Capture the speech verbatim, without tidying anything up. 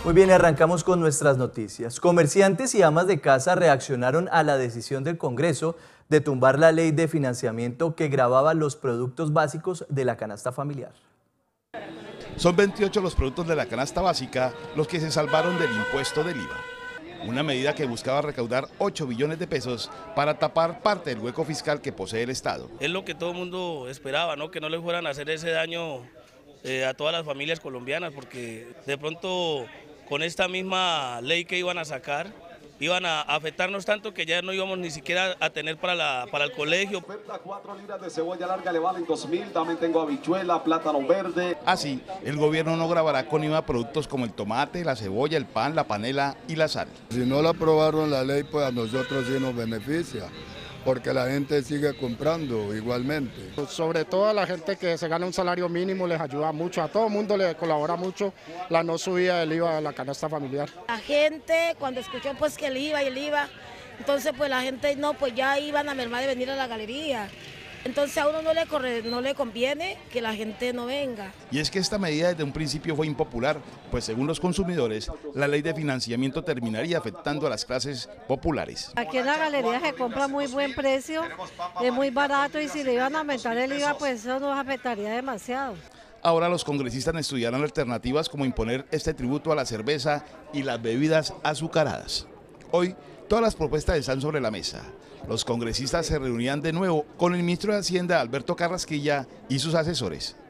Muy bien, arrancamos con nuestras noticias. Comerciantes y amas de casa reaccionaron a la decisión del Congreso de tumbar la ley de financiamiento que gravaba los productos básicos de la canasta familiar. Son veintiocho los productos de la canasta básica los que se salvaron del impuesto del I V A. Una medida que buscaba recaudar ocho billones de pesos para tapar parte del hueco fiscal que posee el Estado. Es lo que todo el mundo esperaba, ¿no? Que no le fueran a hacer ese daño eh, a todas las familias colombianas, porque de pronto con esta misma ley que iban a sacar, iban a afectarnos tanto que ya no íbamos ni siquiera a tener para, la, para el colegio. Oferta cuatro libras de cebolla larga le valen dos mil, también tengo habichuela, plátano verde. Así, el gobierno no gravará con I V A productos como el tomate, la cebolla, el pan, la panela y la sal. Si no la aprobaron la ley, pues a nosotros sí nos beneficia, porque la gente sigue comprando igualmente. Sobre todo a la gente que se gana un salario mínimo les ayuda mucho, a todo el mundo le colabora mucho la no subida del I V A a la canasta familiar. La gente cuando escuchó pues que el I V A y el I V A, entonces pues la gente no, pues ya iban a mermar de venir a la galería. Entonces a uno no le, corre, no le conviene que la gente no venga. Y es que esta medida desde un principio fue impopular, pues según los consumidores, la ley de financiamiento terminaría afectando a las clases populares. Aquí en la galería se compra muy buen precio, es muy barato y si le iban a aumentar el I V A, pues eso nos afectaría demasiado. Ahora los congresistas estudiarán alternativas como imponer este tributo a la cerveza y las bebidas azucaradas. Hoy, todas las propuestas están sobre la mesa. Los congresistas se reunían de nuevo con el ministro de Hacienda, Alberto Carrasquilla, y sus asesores.